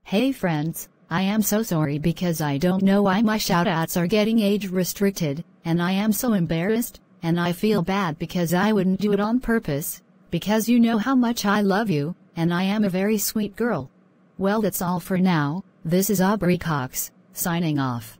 Hey friends, I am so sorry because I don't know why my shoutouts are getting age restricted, and I am so embarrassed, and I feel bad because I wouldn't do it on purpose, because you know how much I love you, and I am a very sweet girl. Well, that's all for now. This is Aubrey Cox, signing off.